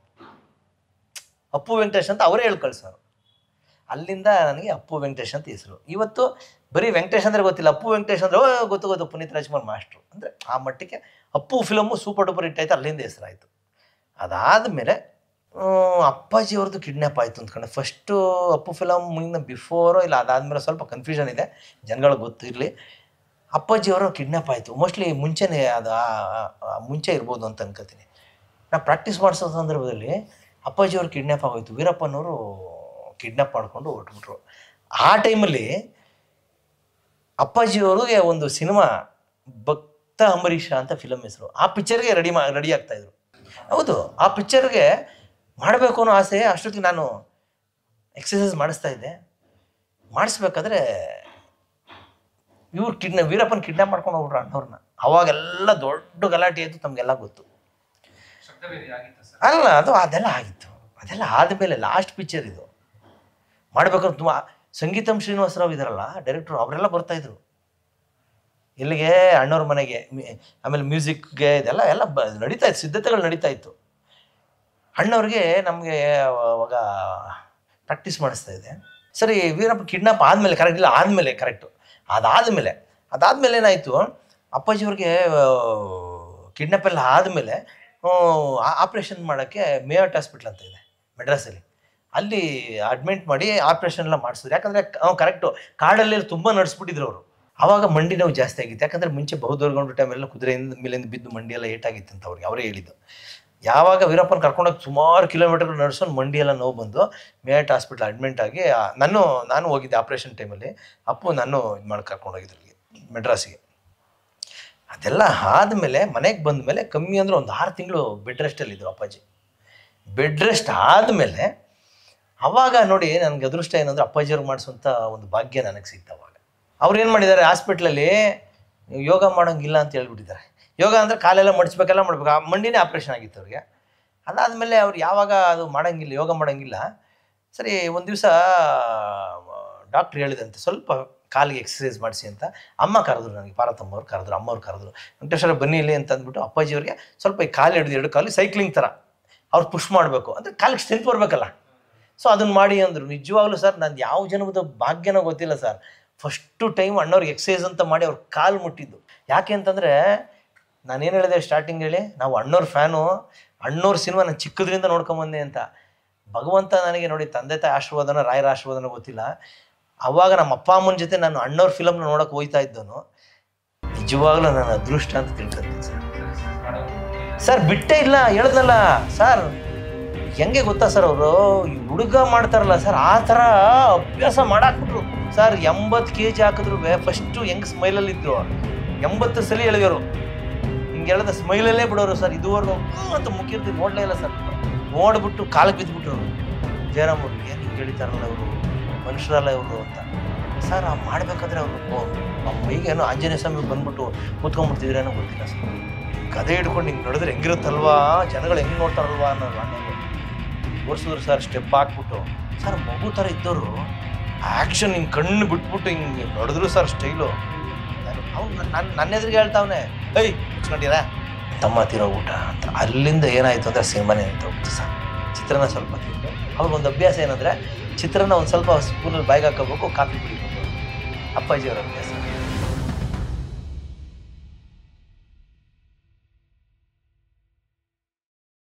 ಅಪ್ಪು ವೆಂಕಟೇಶ್ ಅಂತ ಅವರೇ ಹೇಳಿ ಕಳ್ಸೋರು. ಅಲ್ಲಿಂದ ನನಗೆ ಅಪ್ಪು ವೆಂಕಟೇಶ್ ಅಂತ ಹೆಸರು. ಇವತ್ತು ಬರೀ ವೆಂಕಟೇಶ್ ಅಂದರೆ ಗೊತ್ತಿಲ್ಲ, ಅಪ್ಪು ವೆಂಕಟೇಶ್ ಅಂದರೆ ಗೊತ್ತು ಗೊತ್ತು ಪುನೀತ್ ರಾಜ್ಕುಮಾರ್ ಮಾಸ್ಟ್ರು ಅಂದರೆ ಆ ಮಟ್ಟಕ್ಕೆ Appu film super duper hit ಆಯಿತು, ಅಲ್ಲಿಂದ ಹೆಸರಾಯಿತು. ಅದಾದಮೇಲೆ ಅಪ್ಪಾಜಿಯವ್ರದ್ದು ಕಿಡ್ನ್ಯಾಪ್ ಆಯಿತು ಅಂದ್ಕೊಂಡೆ. ಫಸ್ಟು ಅಪ್ಪು ಫಿಲಮ್ ಮುಗಿದ ಬಿಫೋರೋ ಇಲ್ಲ ಅದಾದಮೇಲೆ ಸ್ವಲ್ಪ ಕನ್ಫ್ಯೂಷನ್ ಇದೆ, ಜನಗಳಿಗೆ ಗೊತ್ತಿರಲಿ. ಅಪ್ಪಾಜಿಯವರು ಕಿಡ್ನ್ಯಾಪ್ ಆಯಿತು. ಮೋಸ್ಟ್ಲಿ ಮುಂಚೆನೇ ಅದು ಮುಂಚೆ ಇರ್ಬೋದು ಅಂತ ಅನ್ಕೋತೀನಿ. ನಾನು ಪ್ರಾಕ್ಟೀಸ್ ಮಾಡಿಸೋ ಸಂದರ್ಭದಲ್ಲಿ ಅಪ್ಪಾಜಿಯವರು ಕಿಡ್ನ್ಯಾಪ್ ಆಗೋಯ್ತು. ವೀರಪ್ಪನವರು ಕಿಡ್ನ್ಯಾಪ್ ಮಾಡಿಕೊಂಡು ಹೊಟ್ಬಿಟ್ರು. ಆ ಟೈಮಲ್ಲಿ ಅಪ್ಪಾಜಿಯವ್ರಿಗೆ ಒಂದು ಸಿನಿಮಾ ಭಕ್ತ ಅಂಬರೀಷ ಅಂತ ಫಿಲಮ್ ಹೆಸರು, ಆ ಪಿಕ್ಚರ್ಗೆ ರೆಡಿ ಮಾ ರೆಡಿ ಆಗ್ತಾಯಿದ್ರು. ಹೌದು, ಆ ಪಿಕ್ಚರ್ಗೆ ಮಾಡಬೇಕು ಅನ್ನೋ ಆಸೆ. ಅಷ್ಟೊತ್ತಿಗೆ ನಾನು ಎಕ್ಸಸೈಸ್ ಮಾಡಿಸ್ತಾ ಇದ್ದೆ. ಮಾಡಿಸ್ಬೇಕಾದ್ರೆ ಇವ್ರು ಕಿಡ್ನ ವೀರಪ್ಪನ ಕಿಡ್ನಾಪ್ ಮಾಡ್ಕೊಂಡು ಹೋಗ್ಬಿಟ್ರು ಅಣ್ಣವ್ರನ್ನ. ಅವಾಗೆಲ್ಲ ದೊಡ್ಡ ಗಲಾಟೆ ಆಯಿತು, ತಮಗೆಲ್ಲ ಗೊತ್ತು. ಅಲ್ಲ ಅದು ಅದೆಲ್ಲ ಆಗಿತ್ತು, ಅದೆಲ್ಲ ಆದಮೇಲೆ ಲಾಸ್ಟ್ ಪಿಕ್ಚರ್ ಇದು ಮಾಡಬೇಕಂದ್ರೆ ತುಂಬ ಸಂಗೀತಂ ಶ್ರೀನಿವಾಸರಾವ್ ಇದ್ದಾರಲ್ಲ ಡೈರೆಕ್ಟ್ರು, ಅವರೆಲ್ಲ ಬರ್ತಾಯಿದ್ರು ಇಲ್ಲಿಗೆ ಅಣ್ಣವ್ರ ಮನೆಗೆ. ಆಮೇಲೆ ಮ್ಯೂಸಿಕ್ಗೆ ಇದೆಲ್ಲ ಎಲ್ಲ ಬ ನಡೀತಾ ಇತ್ತು, ಸಿದ್ಧತೆಗಳು ನಡೀತಾ ಇತ್ತು. ಅಣ್ಣವ್ರಿಗೆ ನಮಗೆ ಅವಾಗ ಪ್ರಾಕ್ಟೀಸ್ ಮಾಡಿಸ್ತಾ ಇದೆ. ಸರಿ ವೀರಪ್ಪ ಕಿಡ್ನಾಪ್ ಆದಮೇಲೆ ಕರೆಕ್ಟ್ ಇಲ್ಲ ಆದಮೇಲೆ ಕರೆಕ್ಟು ಅದಾದಮೇಲೆ ಅದಾದಮೇಲೆ ಏನಾಯಿತು, ಅಪ್ಪಾಜಿಯವ್ರಿಗೆ ಕಿಡ್ನಾಪ್ ಎಲ್ಲ ಆದಮೇಲೆ ಆಪ್ರೇಷನ್ ಮಾಡೋಕ್ಕೆ ಮೇಯರ್ಟ್ ಹಾಸ್ಪಿಟ್ಲ್ ಅಂತ ಇದೆ ಮೆಡ್ರಾಸಲ್ಲಿ, ಅಲ್ಲಿ ಅಡ್ಮಿಟ್ ಮಾಡಿ ಆಪ್ರೇಷನ್ ಎಲ್ಲ ಮಾಡಿಸಿದ್ರು. ಯಾಕಂದರೆ ಅವ್ನು ಕರೆಕ್ಟು ಕಾಡಲ್ಲಿ ತುಂಬ ನಡೆಸ್ಬಿಟ್ಟಿದ್ರು ಅವರು. ಆವಾಗ ಮಂಡಿ ನೋವು ಜಾಸ್ತಿ ಆಗಿತ್ತು. ಯಾಕಂದರೆ ಮುಂಚೆ ಬಹುದೂರ್ಗೊಂಡು ಟೈಮೆಲ್ಲ ಕುದುರೆಯಿಂದ ಮೇಲಿಂದ ಬಿದ್ದು ಮಂಡಿ ಎಲ್ಲ ಏಟಾಗಿತ್ತು ಅಂತ ಅವ್ರಿಗೆ ಅವರೇ ಹೇಳಿದ್ದು. ಯಾವಾಗ ವೀರಪ್ಪನ ಕರ್ಕೊಂಡೋಗಿ ಸುಮಾರು ಕಿಲೋಮೀಟರ್ ನಡೆಸ್ಕೊಂಡು ಮಂಡಿ ಎಲ್ಲ ನೋವು ಬಂದು ಮೇಯಟ್ ಹಾಸ್ಪಿಟ್ಲ್ ಅಡ್ಮಿಂಟ್ ಆಗಿ ನಾನು ನಾನು ಹೋಗಿದ್ದೆ ಆಪ್ರೇಷನ್ ಟೈಮಲ್ಲಿ. ಅಪ್ಪು ನಾನು ಇದು ಮಾಡಿ ಕರ್ಕೊಂಡೋಗಿದ್ರು ಇಲ್ಲಿಗೆ ಮೆಡ್ರಾಸಿಗೆ. ಅದೆಲ್ಲ ಆದಮೇಲೆ ಮನೆಗೆ ಬಂದ ಮೇಲೆ ಕಮ್ಮಿ ಅಂದರೆ ಒಂದು ಆರು ತಿಂಗಳು ಬೆಡ್ ರೆಸ್ಟಲ್ಲಿದ್ದರು ಅಪ್ಪಾಜಿ. ಬೆಡ್ ರೆಸ್ಟ್ ಆದಮೇಲೆ ಅವಾಗ ನೋಡಿ ನನಗೆ ಅದೃಷ್ಟ ಏನಂದರೆ ಅಪ್ಪಾಜಿಯವ್ರಿಗೆ ಮಾಡಿಸುವಂಥ ಒಂದು ಭಾಗ್ಯ ನನಗೆ ಸಿಗ್ತು. ಅವಾಗ ಅವ್ರು ಏನು ಮಾಡಿದ್ದಾರೆ, ಹಾಸ್ಪಿಟ್ಲಲ್ಲಿ ಯೋಗ ಮಾಡೋಂಗಿಲ್ಲ ಅಂತ ಹೇಳ್ಬಿಟ್ಟಿದ್ದಾರೆ. ಯೋಗ ಅಂದರೆ ಕಾಲೆಲ್ಲ ಮಡಿಸ್ಬೇಕೆಲ್ಲ ಮಾಡ್ಬೇಕು. ಆ ಮಂಡಿನೇ ಆಪ್ರೇಷನ್ ಆಗಿತ್ತು ಅವ್ರಿಗೆ. ಅದಾದಮೇಲೆ ಅವ್ರು ಯಾವಾಗ ಅದು ಮಾಡೋಂಗಿಲ್ಲ, ಯೋಗ ಮಾಡೋಂಗಿಲ್ಲ. ಸರಿ ಒಂದು ದಿವಸ ಡಾಕ್ಟ್ರ್ ಹೇಳಿದಂತೆ ಸ್ವಲ್ಪ ಕಾಲಿಗೆ ಎಕ್ಸಸೈಸ್ ಮಾಡಿಸಿ ಅಂತ. ಅಮ್ಮ ಕರೆದ್ರು ನನಗೆ, ಪಾರ್ವತಮ್ಮವ್ರು ಕರೆದ್ರು, ಅಮ್ಮವ್ರು ಕರೆದ್ರು, ವೆಂಕಟೇಶ್ವರ ಬನ್ನಿ ಇಲ್ಲಿ ಅಂತ ಅಂದ್ಬಿಟ್ಟು ಅಪ್ಪಾಜಿಯವ್ರಿಗೆ ಸ್ವಲ್ಪ ಈ ಕಾಲು ಹಿಡಿದು ಎರಡು ಕಾಲು ಸೈಕ್ಲಿಂಗ್ ಥರ ಅವ್ರು ಪುಷ್ ಮಾಡಬೇಕು ಅಂದರೆ ಕಾಲಿಗೆ ಸ್ಟ್ರೆಂತ್ ಬರಬೇಕಲ್ಲ. ಸೊ ಅದನ್ನು ಮಾಡಿ ಅಂದರು. ನಿಜವಾಗ್ಲೂ ಸರ್ ನಾನು ಯಾವ ಜನ್ಮದ ಭಾಗ್ಯನೋ ಗೊತ್ತಿಲ್ಲ ಸರ್, ಫಸ್ಟು ಟೈಮ್ ಅಣ್ಣವ್ರಿಗೆ ಎಕ್ಸಸೈಸ್ ಅಂತ ಮಾಡಿ ಅವ್ರ ಕಾಲು ಮುಟ್ಟಿದ್ದು. ಯಾಕೆ ಅಂತಂದರೆ ನಾನೇನು ಹೇಳಿದೆ ಸ್ಟಾರ್ಟಿಂಗ್ ಹೇಳಿ, ನಾವು ಅಣ್ಣವ್ರ ಫ್ಯಾನು, ಅಣ್ಣವ್ರ ಸಿನಿಮಾ ನಾನು ಚಿಕ್ಕದ್ರಿಂದ ನೋಡ್ಕೊಂಬಂದೆ ಅಂತ. ಭಗವಂತ ನನಗೆ ನೋಡಿ ತಂದೆ ತಾಯಿ ಆಶೀರ್ವಾದನ ರಾಯರ ಆಶೀರ್ವಾದನ ಗೊತ್ತಿಲ್ಲ. ಆವಾಗ ನಮ್ಮ ಅಪ್ಪ ಅಮ್ಮನ ಜೊತೆ ನಾನು ಅಣ್ಣವ್ರ ಫಿಲಮ್ನ ನೋಡೋಕೆ ಹೋಗ್ತಾ ಇದ್ದನು. ನಿಜವಾಗ್ಲೂ ನನ್ನ ಅದೃಷ್ಟ ಅಂತ ತಿಳ್ಕೊತೀನಿ ಸರ್. ಸರ್ ಬಿಟ್ಟೇ ಇಲ್ಲ, ಹೇಳಿದ್ನಲ್ಲ ಸರ್. ಹೆಂಗೆ ಗೊತ್ತಾ ಸರ್, ಅವರು ಈ ಹುಡುಗ ಮಾಡ್ತಾರಲ್ಲ ಸರ್, ಆ ಥರ ಅಭ್ಯಾಸ ಮಾಡಾಕ್ಬಿಟ್ರು ಸರ್. ಎಂಬತ್ತು ಕೆ ಜಿ ಹಾಕಿದ್ರು ಫಸ್ಟು ಹೆಂಗೆ ಸ್ಮೈಲಲ್ಲಿದ್ದರು, ಎಂಬತ್ತು ಸಲ ಹೇಳಿದರು. ಹಿಂಗೆ ಹೇಳಿದ ಸ್ಮೈಲಲ್ಲೇ ಬಿಡೋರು ಸರ್. ಇದುವರೆಗೂ ಅಂತ ಮುಖ್ಯರ್ತಿ ನೋಡಲೇ ಇಲ್ಲ ಸರ್. ನೋಡ್ಬಿಟ್ಟು ಕಾಲಿಗೆ ಬಿದ್ದುಬಿಟ್ರು ಜಯರಾಮ್ ಅವ್ರು. ಏನು ಹಿಂಗೆ ಹೇಳಿತಾರಲ್ಲ ಅವರು, ಮನುಷ್ಯರಲ್ಲ ಇವರು ಅಂತ ಸರ್. ಆ ಮಾಡಬೇಕಾದ್ರೆ ಅವರು ಆ ಮೈಗೇನೋ ಆಂಜನೇಯ ಸ್ವಾಮಿ ಬಂದ್ಬಿಟ್ಟು ಕೂತ್ಕೊಂಡ್ಬಿಡ್ತಿದ್ರೇನೋ ಗೊತ್ತಿಲ್ಲ ಸರ್. ಕதை ಹಿಡ್ಕೊಂಡು ಹಿಂಗೆ ನೋಡಿದ್ರೆ ಹೆಂಗಿರುತ್ತಲ್ವಾ, ಜನಗಳು ಹೆಂಗೆ ನೋಡ್ತಾರಲ್ವಾ ಅನ್ನೋದು ಅಣ್ಣವರು ತೋರಿಸಿದ್ರು ಸರ್. ಸ್ಟೆಪ್ ಹಾಕ್ಬಿಟ್ಟು ಸರ್ ಮಗು ಥರ ಇದ್ದವರು ಆ್ಯಕ್ಷನ್ ಹಿಂಗೆ ಕಣ್ಣು ಬಿಟ್ಬಿಟ್ಟು ಹಿಂಗೆ ನೋಡಿದ್ರು ಸರ್ ಸ್ಟೈಲು. ಅವ್ನು ನನ್ನ ನನ್ನ ಎದುರಿಗೆ ಹೇಳ್ತಾವನೆ, ಏಯ್ ಮುಚ್ಕೊಂಡಿರ ತಮ್ಮ ತಿರೋ ಊಟ ಅಂತ. ಅಲ್ಲಿಂದ ಏನಾಯಿತು ಅಂದರೆ ಸಿನಿಮಾನೇ ಅಂತ ಹೋಗ್ತು ಸರ್. ಚಿತ್ರಾನ್ನ ಸ್ವಲ್ಪ ತಿಂದು ಅವ್ರಿಗೊಂದು ಅಭ್ಯಾಸ ಏನಂದರೆ ಚಿತ್ರಾನ್ನ ಒಂದು ಸ್ವಲ್ಪ ಸ್ಪೂನಲ್ಲಿ ಬಾಯಿಗೆ ಹಾಕೋಬೇಕು, ಕಾಫಿ ಕುಡಿಬೇಕು. ಅಪ್ಪಾಜಿಯವ್ರ ಅಭ್ಯಾಸ.